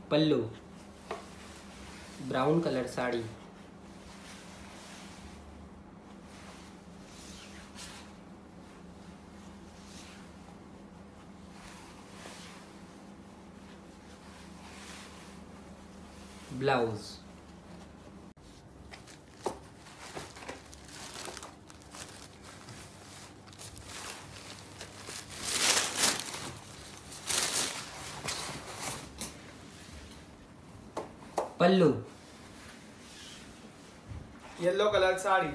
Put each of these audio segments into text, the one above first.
पल्लू brown colour sari, blouse, pallu yellow colour sari,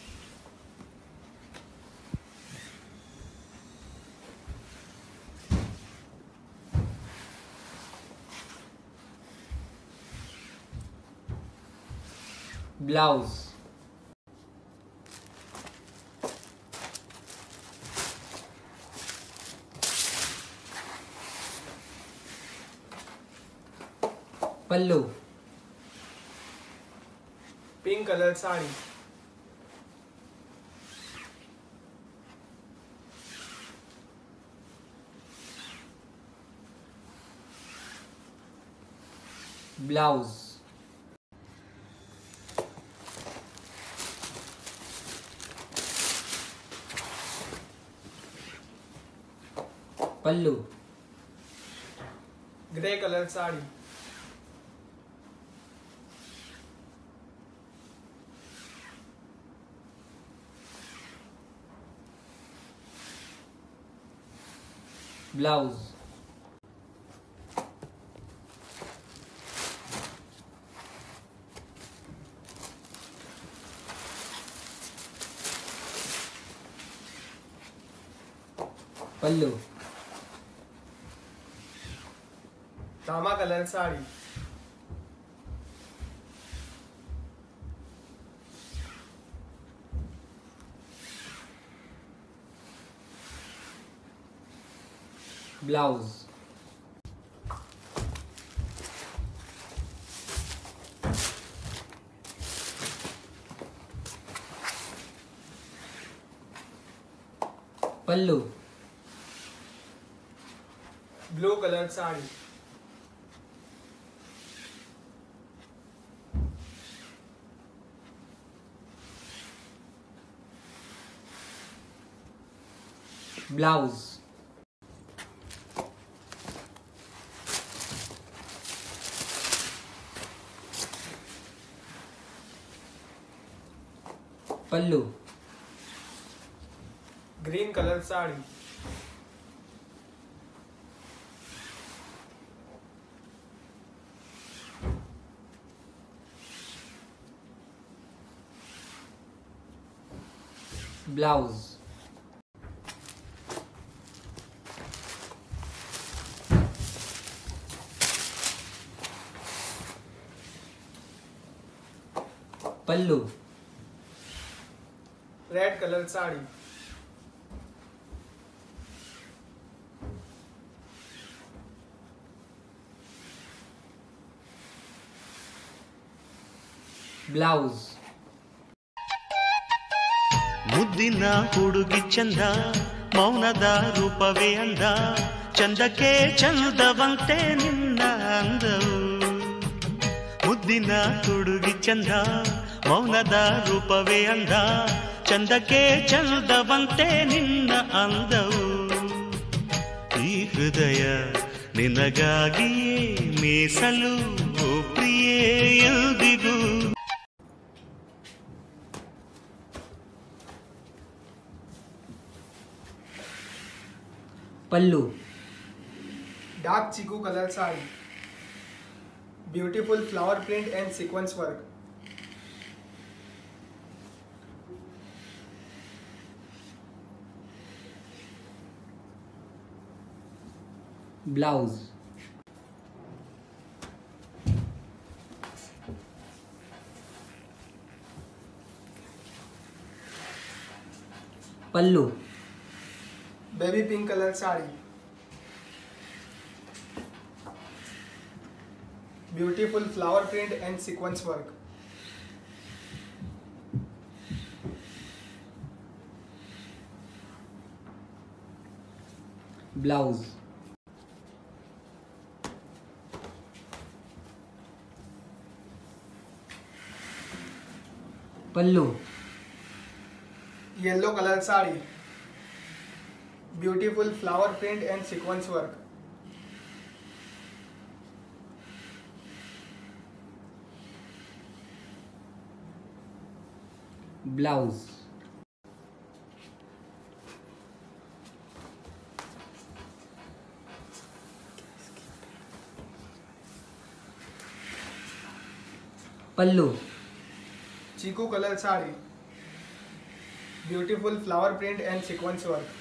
blouse, pallu pink colour sari, blouse, pallu grey colour sari, blouse, pallu tama colour sari, blouse, pallu blue colour sari, blouse, pallu green colour sari, blouse, pallu red colour sari, blouse, ಮುದ್ದಿನ ಹುಡುಗಿ ಚಂದ ಮೌನದ ರೂಪವೇ ಅಂದ ಚಂದಕ್ಕೆ ಚಂದವಂತೆ ನಿನ್ನ ಅಂದವು ಮುದ್ದಿನ ಹುಡುಗಿ ಚಂದ ಮೌನದ ರೂಪವೇ ಅಂದ ಚಂದಕ್ಕೆ ಚಂದವಂತೆ ನಿನ್ನ ಅಂದವು ಈ ಹೃದಯ ನಿನಗಾಗಿಯೇ ಮೀಸಲು ಓ ಪ್ರಿಯೇ ಎಂದಿಗೂ pallu dark chikoo colour sari, beautiful flower print and sequence work, blouse, pallu baby pink colour sari, beautiful flower print and sequence work, blouse, pallu yellow colour sari, beautiful flower print and sequence work, blouse pallu chikoo colour sari, beautiful flower print and sequence work,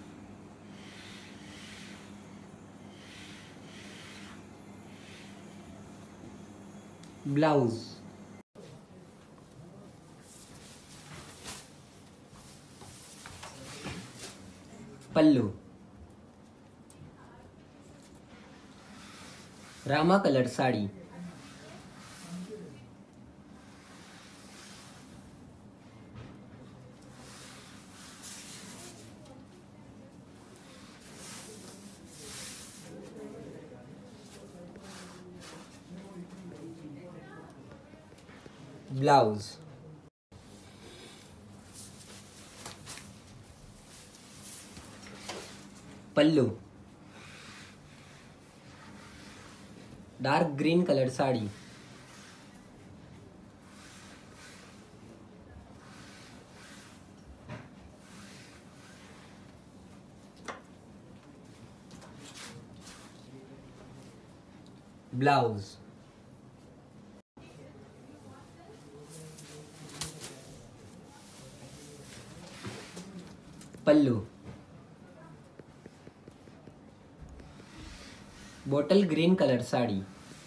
blouse pallu rama colour sari, blouse pallu dark green colour sari, blouse pallu bottle green colour sari,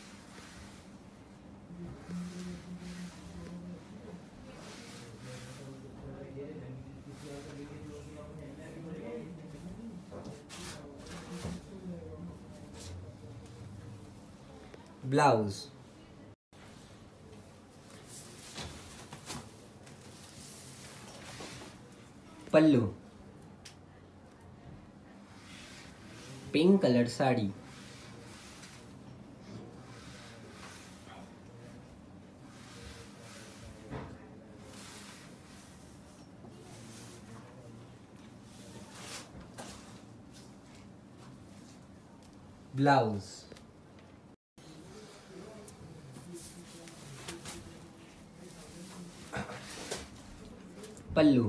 blouse pallu pink colour sari, blouse pallu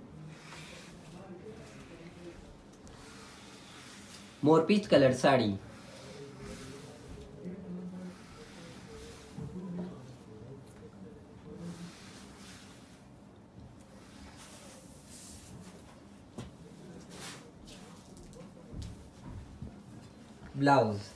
मोरपीच colour sari, blouse